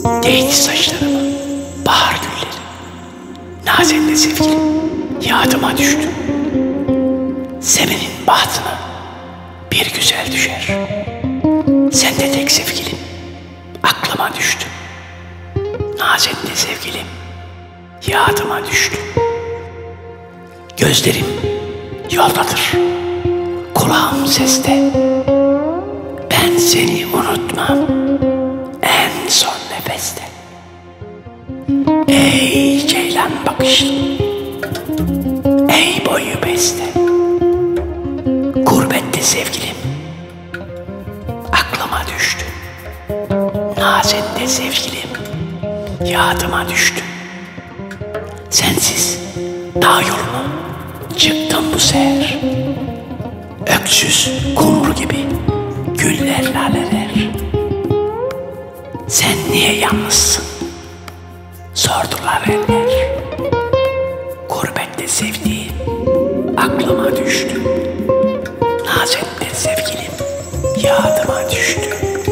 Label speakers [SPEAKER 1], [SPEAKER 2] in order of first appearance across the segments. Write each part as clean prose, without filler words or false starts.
[SPEAKER 1] Değdi saçlarıma bahar gülleri. Nazen'le sevgilim yadıma düştü. Semenin bahtına bir güzel düşer. Sen de tek sevgilim aklıma düştü. Nazen'le sevgilim yadıma düştü. Gözlerim yoldadır, kulağım seste. Ben seni unutmam en son nefeste. Ey ceylan bakışlı, ey boyu beste. Gurbette sevgilim aklıma düştü. Nazen'de sevgilim yadıma düştü. Sensiz dağ yoluna çıktım bu seher. Öksüz kumru gibi güller laleler. Sen niye yalnızsın sordular eller. Gurbette sevdiğim aklıma düştü. Nazen'de sevgilim yadıma düştü.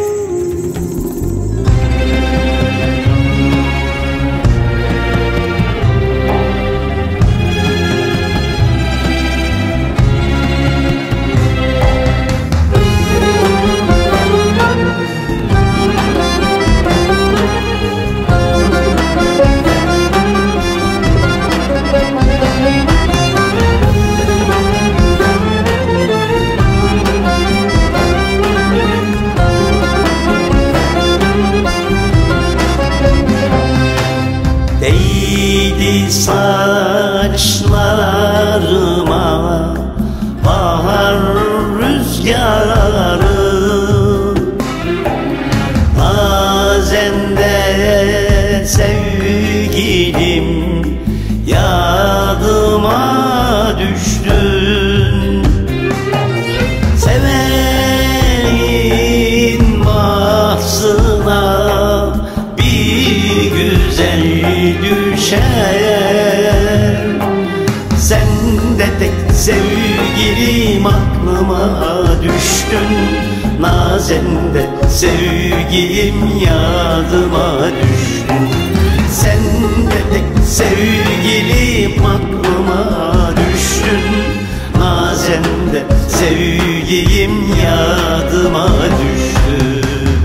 [SPEAKER 2] Değdi saçlarıma bahar rüzgarı. Nazen'de sevgilim yadıma düştün. Sevenin bahsına bir güzel düşer. Sen de tek sevgilim aklıma düştün. Nazen'de sevgilim yadıma düştün. Sen de tek sevgilim aklıma düştün. Nazen'de sevgilim yadıma düştün.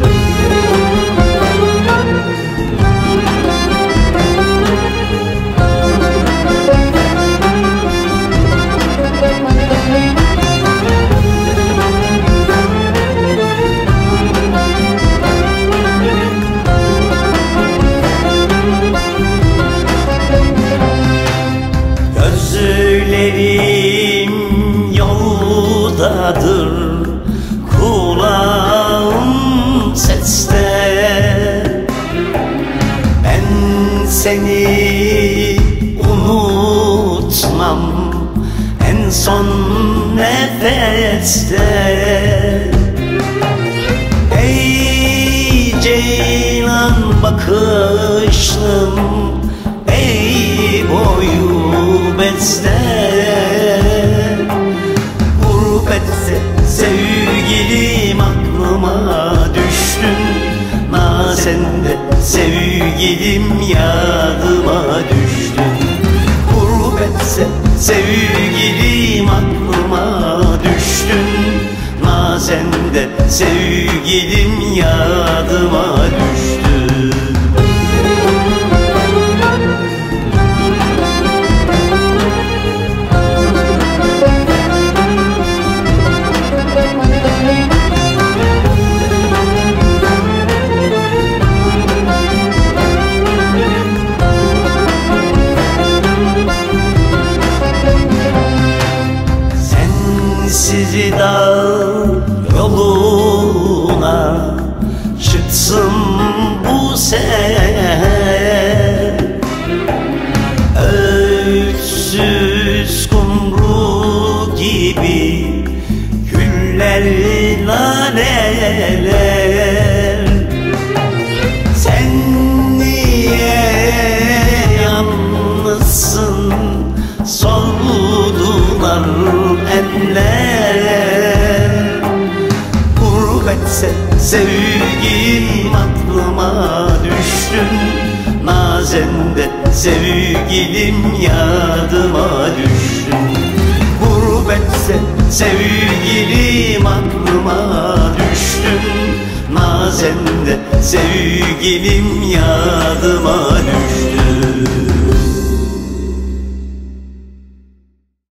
[SPEAKER 2] Gözlerim yoldadır, kulağım seste. Ben seni unutmam en son nefeste. Ey ceylan bakışlım, ey boyu beste. Gurbette sevgilim aklıma düştün. Nazen'de sevgilim yadıma düştün. Gurbette sevgilim aklıma düştün. Nazen'de sevgilim yadıma düştün. Sizi dağ yoluna çıksın bu seher. Öksüz kumru gibi güller laleler. Sen niye yalnızsın sordular eller. Gurbetse sevgilim aklıma düştün. Nazende sevgilim yadıma düştün. Gurbetse sevgilim aklıma düştün. Nazende sevgilim